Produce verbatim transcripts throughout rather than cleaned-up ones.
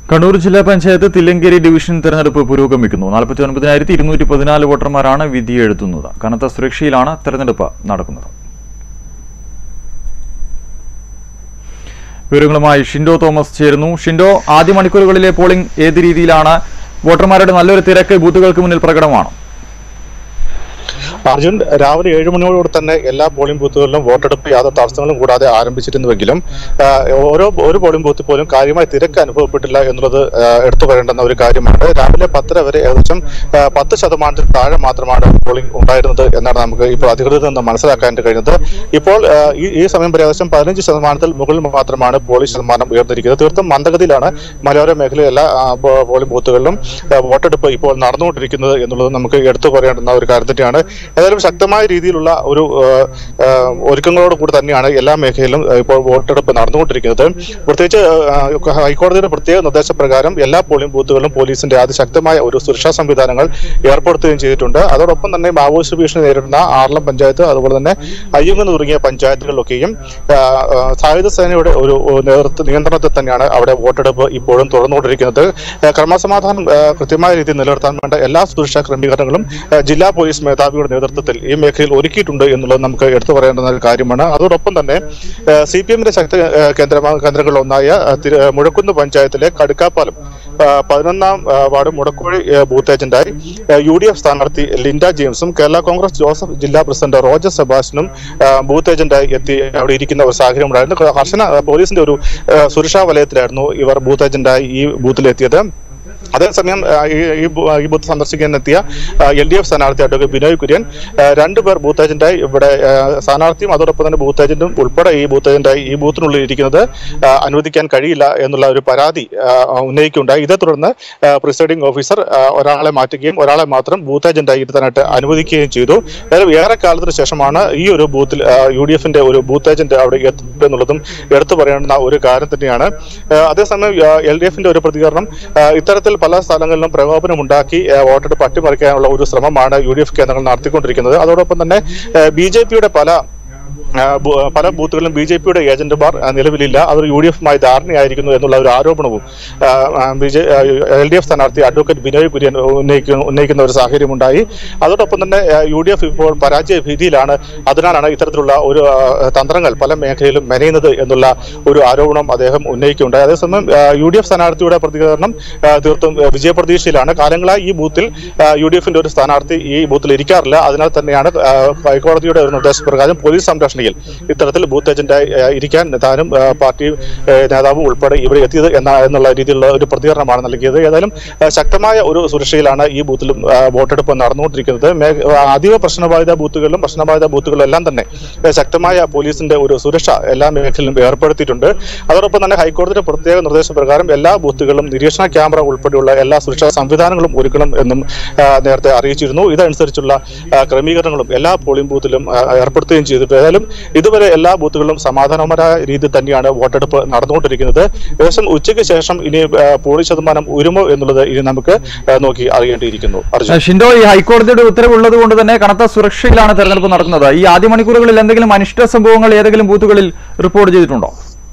കണ്ണൂർ ജില്ലാ പഞ്ചായത്ത് തില്ലങ്കേരി ഡിവിഷൻ തെരഞ്ഞെടുപ്പ് പുരോഗമിക്കുന്നു. നാൽപ്പത്തി ഒൻപതിനായിരത്തി ഇരുന്നൂറ്റി പതിനാല് വോട്ടർമാരാണ് വിധിയെഴുതുന്നത്. കനത്ത സുരക്ഷയിലാണ് തെരഞ്ഞെടുപ്പ് നടക്കുന്നത്. വിവരങ്ങളുമായി ഷിൻഡോ തോമസ് ചേരുന്നു. ഷിൻഡോ, ആദ്യ മണിക്കൂറുകളിലെ പോളിംഗ് ഏത് രീതിയിലാണ്? വോട്ടർമാരുടെ നല്ലൊരു തിരക്ക് ബൂത്തുകൾക്ക് മുന്നിൽ പ്രകടമാണ്. അർജുൻ, രാവിലെ ഏഴ് മണിയോടുകൂടി തന്നെ എല്ലാ പോളിംഗ് ബൂത്തുകളിലും വോട്ടെടുപ്പ് യാതൊരു തടസ്സങ്ങളും കൂടാതെ ആരംഭിച്ചിരുന്നുവെങ്കിലും ഓരോ ഒരു പോളിംഗ് ബൂത്തിൽ പോലും കാര്യമായ തിരക്ക് അനുഭവപ്പെട്ടില്ല എന്നുള്ളത് എടുത്തു പറയേണ്ടുന്ന ഒരു കാര്യമാണ്. രാവിലെ പത്തര വരെ ഏകദേശം പത്ത് ശതമാനത്തിൽ താഴെ മാത്രമാണ് പോളിംഗ് ഉണ്ടായിരുന്നത് എന്നാണ് നമുക്ക് ഇപ്പോൾ അധികൃതരിൽ നിന്ന് മനസ്സിലാക്കാൻ കഴിഞ്ഞത്. ഇപ്പോൾ ഈ ഈ സമയം വരെ ഏകദേശം പതിനഞ്ച് ശതമാനത്തിൽ മുകളിൽ മാത്രമാണ് പോളിംഗ് ശതമാനം ഉയർന്നിരിക്കുന്നത്. തീർത്തും മന്ദഗതിയിലാണ് മലയോര മേഖലയിലെ എല്ലാ പോളിംഗ് ബൂത്തുകളിലും വോട്ടെടുപ്പ് ഇപ്പോൾ നടന്നുകൊണ്ടിരിക്കുന്നത് എന്നുള്ളത് നമുക്ക് എടുത്തു പറയേണ്ടുന്ന ഒരു കാര്യം തന്നെയാണ്. ഏതായാലും ശക്തമായ രീതിയിലുള്ള ഒരു ഒരുക്കങ്ങളോട് കൂടി തന്നെയാണ് എല്ലാ മേഖലയിലും ഇപ്പോൾ വോട്ടെടുപ്പ് നടന്നുകൊണ്ടിരിക്കുന്നത്. പ്രത്യേകിച്ച് ഹൈക്കോടതിയുടെ പ്രത്യേക നിർദ്ദേശപ്രകാരം എല്ലാ പോളിംഗ് ബൂത്തുകളിലും പോലീസിന്റെ അതിശക്തമായ ഒരു സുരക്ഷാ സംവിധാനങ്ങൾ ഏർപ്പെടുത്തുകയും ചെയ്തിട്ടുണ്ട്. അതോടൊപ്പം തന്നെ മാവോയിസ്റ്റ് ഭീഷണി നേരിടുന്ന ആറളം പഞ്ചായത്ത്, അതുപോലെ തന്നെ അയ്യങ്കുന്ന് തുടങ്ങിയ പഞ്ചായത്തുകളിലൊക്കെയും സായുധ സേനയുടെ ഒരു നേതൃത്വ നിയന്ത്രണത്തിൽ തന്നെയാണ് അവിടെ വോട്ടെടുപ്പ് ഇപ്പോഴും തുടർന്നുകൊണ്ടിരിക്കുന്നത്. ക്രമസമാധാനം കൃത്യമായ രീതിയിൽ നിലനിർത്താൻ വേണ്ട എല്ലാ സുരക്ഷാ ക്രമീകരണങ്ങളും ജില്ലാ പോലീസ് മേധാവിയുടെ നേതൃത്വത്തിൽ ഈ മേഖലയിൽ ഒരുക്കിയിട്ടുണ്ട് എന്നുള്ളത് നമുക്ക് എടുത്തു പറയേണ്ടുന്ന ഒരു കാര്യമാണ്. അതോടൊപ്പം തന്നെ സി പി എമ്മിന്റെ ശക്തി കേന്ദ്ര കേന്ദ്രങ്ങളിലൊന്നായ മുഴക്കുന്ന് പഞ്ചായത്തിലെ കടുക്കാപ്പാലം പതിനൊന്നാം വാർഡ് മുടക്കോഴി ബൂത്ത് ഏജന്റായി യു ഡി എഫ് സ്ഥാനാർത്ഥി ലിൻഡ ജെയിംസും കേരള കോൺഗ്രസ് ജോസഫ് ജില്ലാ പ്രസിഡന്റ് റോജർ സെബാസ്റ്റ്യനും ബൂത്ത് ഏജന്റായി എത്തി അവിടെ ഇരിക്കുന്ന ഒരു സാഹചര്യം ഉണ്ടായിരുന്നു. കർശന പോലീസിന്റെ ഒരു സുരക്ഷാ വലയത്തിലായിരുന്നു ഇവർ ബൂത്ത് ഏജന്റായി ഈ ബൂത്തിലെത്തിയത്. അതേസമയം ഈ ബൂത്ത് സന്ദർശിക്കാനെത്തിയ എൽ ഡി എഫ് സ്ഥാനാർത്ഥി അഡ്വക്കേറ്റ് ബിനോയ് കുര്യൻ രണ്ടുപേർ ബൂത്ത് ഏജന്റായി ഇവിടെ സ്ഥാനാർത്ഥിയും അതോടൊപ്പം തന്നെ ബൂത്ത് ഏജന്റും ഉൾപ്പെടെ ഈ ബൂത്ത് ഏജന്റായി ഈ ബൂത്തിനുള്ളിൽ ഇരിക്കുന്നത് അനുവദിക്കാൻ കഴിയില്ല എന്നുള്ള ഒരു പരാതി ഉന്നയിക്കുകയുണ്ടായി. ഇതേ തുടർന്ന് പ്രിസൈഡിംഗ് ഓഫീസർ ഒരാളെ മാറ്റുകയും ഒരാളെ മാത്രം ബൂത്ത് ഏജന്റായി ഇരുത്താനായിട്ട് അനുവദിക്കുകയും ചെയ്തു. ഏതായാലും ഏറെ കാലത്തിന് ശേഷമാണ് ഈ ഒരു ബൂത്തിൽ യു ഡി എഫിന്റെ ഒരു ബൂത്ത് ഏജന്റ് അവിടെ എത്തുന്നത് എന്നുള്ളതും എടുത്തു പറയേണ്ടുന്ന ഒരു കാര്യം തന്നെയാണ്. അതേസമയം എൽ ഡി എഫിന്റെ ഒരു പ്രതികരണം ഇത്തരത്തിൽ പല സ്ഥലങ്ങളിലും പ്രകോപനമുണ്ടാക്കി വോട്ടെടുപ്പ് അട്ടിമറിക്കാനുള്ള ഒരു ശ്രമമാണ് യു ഡി എഫ് കേന്ദ്രങ്ങൾ നടത്തിക്കൊണ്ടിരിക്കുന്നത്. അതോടൊപ്പം തന്നെ ബി ജെ പിയുടെ പല പല ബൂത്തുകളിലും ബി ജെ പിയുടെ ഏജന്റുമാർ നിലവിലില്ല, അവർ യു ഡി എഫുമായി ധാരണയായിരിക്കുന്നു എന്നുള്ള ഒരു ആരോപണവും B J L D F സ്ഥാനാർത്ഥി അഡ്വക്കേറ്റ് ബിനോയ് കുര്യൻ ഉന്നയിക്കുന്ന ഉന്നയിക്കുന്ന ഒരു സാഹചര്യമുണ്ടായി. അതോടൊപ്പം തന്നെ യു ഡി എഫ് ഇപ്പോൾ പരാജയ ഭീതിയിലാണ്, അതിനാലാണ് ഇത്തരത്തിലുള്ള ഒരു തന്ത്രങ്ങൾ പല മേഖലയിലും മെനയുന്നത് എന്നുള്ള ഒരു ആരോപണം അദ്ദേഹം ഉന്നയിക്കുകയുണ്ടായി. അതേസമയം യു ഡി എഫ് സ്ഥാനാർത്ഥിയുടെ പ്രതികരണം തീർത്തും വിജയപ്രതീക്ഷയിലാണ്. കാലങ്ങളായി ഈ ബൂത്തിൽ യു ഡി എഫിന്റെ ഒരു സ്ഥാനാർത്ഥി ഈ ബൂത്തിൽ ഇരിക്കാറില്ല. അതിനാൽ തന്നെയാണ് ഹൈക്കോടതിയുടെ ഒരു നിർദ്ദേശപ്രകാരം പോലീസ് സംരക്ഷണയിൽ ഇത്തരത്തിൽ ബൂത്ത് ഏജന്റായി ഇരിക്കാൻ താനും പാർട്ടി നേതാവും ഉൾപ്പെടെ ഇവിടെ എത്തിയത് എന്ന എന്നുള്ള രീതിയിലുള്ള ഒരു പ്രതികരണമാണ് നൽകിയത്. ഏതായാലും ശക്തമായ ഒരു സുരക്ഷയിലാണ് ഈ ബൂത്തിലും വോട്ടെടുപ്പ് നടന്നുകൊണ്ടിരിക്കുന്നത്. അതീവ പ്രശ്നബാധിത ബൂത്തുകളിലും പ്രശ്നബാധിത ബൂത്തുകളിലും എല്ലാം തന്നെ ശക്തമായ പോലീസിന്റെ ഒരു സുരക്ഷ എല്ലാ മേഖലയിലും ഏർപ്പെടുത്തിയിട്ടുണ്ട്. അതോടൊപ്പം തന്നെ ഹൈക്കോടതിയുടെ പ്രത്യേക നിർദ്ദേശപ്രകാരം എല്ലാ ബൂത്തുകളിലും നിരീക്ഷണ ക്യാമറ ഉൾപ്പെടെയുള്ള എല്ലാ സുരക്ഷാ സംവിധാനങ്ങളും ഒരുക്കണം എന്നും നേരത്തെ അറിയിച്ചിരുന്നു. ഇതനുസരിച്ചുള്ള ക്രമീകരണങ്ങളും എല്ലാ പോളിംഗ് ബൂത്തിലും ഏർപ്പെടുത്തുകയും ചെയ്തിട്ടുണ്ട്. ഏതായാലും ഇതുവരെ എല്ലാ ബൂത്തുകളിലും സമാധാനപരമായ രീതിയിൽ തന്നെയാണ് വോട്ടെടുപ്പ് നടന്നുകൊണ്ടിരിക്കുന്നത്. ഏകദേശം ഉച്ചയ്ക്ക് ശേഷം ഇനി പോളിംഗ് ശതമാനം ഉയരുമോ എന്നുള്ളത് ഇനി നമുക്ക് നോക്കി അറിയേണ്ടിയിരിക്കുന്നു. ഷിൻഡോ, ഈ ഹൈക്കോടതിയുടെ ഉത്തരവുള്ളത് കൊണ്ട് തന്നെ കനത്ത സുരക്ഷയിലാണ് തെരഞ്ഞെടുപ്പ് നടക്കുന്നത്. ഈ ആദ്യ മണിക്കൂറുകളിൽ എന്തെങ്കിലും അനിഷ്ട സംഭവങ്ങൾ ഏതെങ്കിലും ബൂത്തുകളിൽ റിപ്പോർട്ട് ചെയ്തിട്ടുണ്ടോ?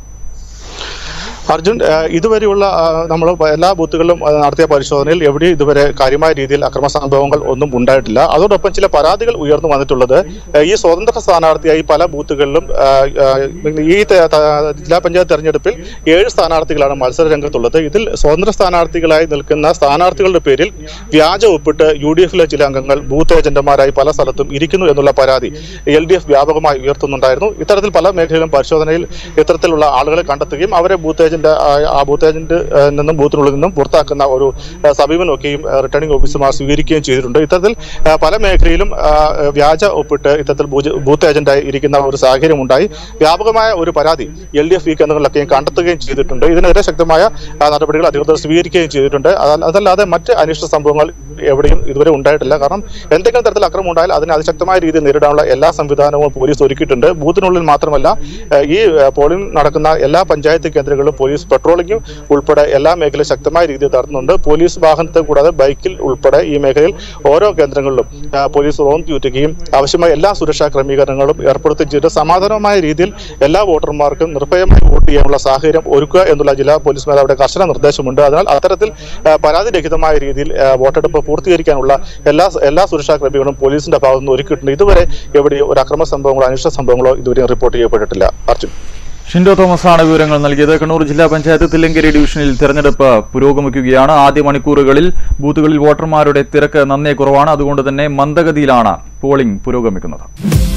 അർജുൻ, ഇതുവരെയുള്ള നമ്മൾ എല്ലാ ബൂത്തുകളിലും നടത്തിയ പരിശോധനയിൽ എവിടെ ഇതുവരെ കാര്യമായ രീതിയിൽ അക്രമ സംഭവങ്ങൾ ഒന്നും ഉണ്ടായിട്ടില്ല. അതോടൊപ്പം ചില പരാതികൾ ഉയർന്നു വന്നിട്ടുള്ളത് ഈ സ്വതന്ത്ര സ്ഥാനാർത്ഥിയായി പല ബൂത്തുകളിലും ഈ ജില്ലാ പഞ്ചായത്ത് തെരഞ്ഞെടുപ്പിൽ ഏഴ് സ്ഥാനാർത്ഥികളാണ് മത്സര രംഗത്തുള്ളത്. ഇതിൽ സ്വതന്ത്ര സ്ഥാനാർത്ഥികളായി നിൽക്കുന്ന സ്ഥാനാർത്ഥികളുടെ പേരിൽ വ്യാജ ഒപ്പിട്ട് യു ഡി എഫിലെ ചില അംഗങ്ങൾ ബൂത്ത് ഏജന്റുമാരായി പല സ്ഥലത്തും ഇരിക്കുന്നു എന്നുള്ള പരാതി എൽ ഡി എഫ് വ്യാപകമായി ഉയർത്തുന്നുണ്ടായിരുന്നു. ഇത്തരത്തിൽ പല മേഖലയിലും പരിശോധനയിൽ ഇത്തരത്തിലുള്ള ആളുകളെ കണ്ടെത്തുകയും അവരെ ബൂത്ത് ആ ബൂത്ത് ഏജന്റ് നിന്നും ബൂത്തിനുള്ളിൽ നിന്നും പുറത്താക്കുന്ന ഒരു സമീപനമൊക്കെയും റിട്ടേണിംഗ് ഓഫീസർമാർ സ്വീകരിക്കുകയും ചെയ്തിട്ടുണ്ട്. ഇത്തരത്തിൽ പല മേഖലയിലും വ്യാജ ഒപ്പിട്ട് ഇത്തരത്തിൽ ബൂത്ത് ഏജന്റായി ഇരിക്കുന്ന ഒരു സാഹചര്യം ഉണ്ടായി. വ്യാപകമായ ഒരു പരാതി എൽ ഡി എഫ് ഈ കേന്ദ്രങ്ങളിലൊക്കെയും കണ്ടെത്തുകയും ചെയ്തിട്ടുണ്ട്. ഇതിനെതിരെ ശക്തമായ നടപടികൾ അധികൃതർ സ്വീകരിക്കുകയും ചെയ്തിട്ടുണ്ട്. അതല്ലാതെ മറ്റ് അനിഷ്ട സംഭവങ്ങൾ എവിടെയും ഇതുവരെ ഉണ്ടായിട്ടില്ല. കാരണം എന്തെങ്കിലും തരത്തിൽ അക്രമം ഉണ്ടായാൽ അതിനെ അതിശക്തമായ രീതിയിൽ നേരിടാനുള്ള എല്ലാ സംവിധാനവും പോലീസ് ഒരുക്കിയിട്ടുണ്ട്. ബൂത്തിനുള്ളിൽ മാത്രമല്ല, ഈ പോളിംഗ് നടക്കുന്ന എല്ലാ പഞ്ചായത്ത് കേന്ദ്രങ്ങളിലും പോലീസ് പെട്രോളിംഗും ഉൾപ്പെടെ എല്ലാ മേഖലയും ശക്തമായ രീതിയിൽ നടത്തുന്നുണ്ട്. പോലീസ് വാഹനത്തെ കൂടാതെ ബൈക്കിൽ ഉൾപ്പെടെ ഈ മേഖലയിൽ ഓരോ കേന്ദ്രങ്ങളിലും പോലീസ് റോന്ത് ചുറ്റുകയും ആവശ്യമായ എല്ലാ സുരക്ഷാ ക്രമീകരണങ്ങളും ഏർപ്പെടുത്തുകയും ചെയ്ത് സമാധാനമായ രീതിയിൽ എല്ലാ വോട്ടർമാർക്കും നിർഭയമായി വോട്ട് ചെയ്യാനുള്ള സാഹചര്യം ഒരുക്കുക എന്നുള്ള ജില്ലാ പോലീസ് മേധാവിയുടെ കർശന നിർദ്ദേശമുണ്ട്. അതിനാൽ അത്തരത്തിൽ പരാതിരഹിതമായ രീതിയിൽ വോട്ടെടുപ്പ് പൂർത്തീകരിക്കാനുള്ള എല്ലാ എല്ലാ സുരക്ഷാ ക്രമീകരണവും പോലീസിന്റെ ഭാഗത്തുനിന്ന് ഒരുക്കിയിട്ടുണ്ട്. ഇതുവരെ എവിടെയും ഒരു അക്രമ സംഭവങ്ങളോ അനിഷ്ട സംഭവങ്ങളോ ഇതുവരെ റിപ്പോർട്ട് ചെയ്യപ്പെട്ടിട്ടില്ല. അർജുൻ. ഷിൻഡോ തോമസ് ആണ് വിവരങ്ങൾ നൽകിയത്. കണ്ണൂർ ജില്ലാ പഞ്ചായത്ത് തില്ലങ്കേരി ഡിവിഷനിൽ തെരഞ്ഞെടുപ്പ് പുരോഗമിക്കുകയാണ്. ആദ്യ മണിക്കൂറുകളിൽ ബൂത്തുകളിൽ വോട്ടർമാരുടെ തിരക്ക് നന്നേ കുറവാണ്. അതുകൊണ്ട് തന്നെ മന്ദഗതിയിലാണ് പോളിംഗ് പുരോഗമിക്കുന്നത്.